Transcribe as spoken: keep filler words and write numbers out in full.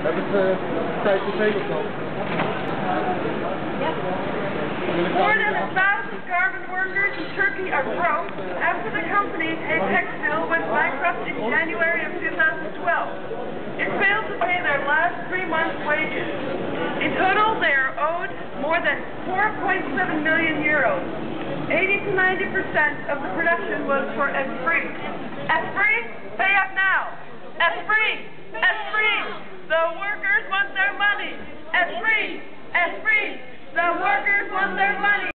More than a thousand garment workers in Turkey are broke after the company Textile went bankrupt in January of two thousand twelve. It failed to pay their last three months' wages. In total, they are owed more than four point seven million euros. eighty to ninety percent of the production was for Esprit. Esprit, pay up now. Esprit, Esprit, the workers want their money. Esprit, Esprit, the workers want their money.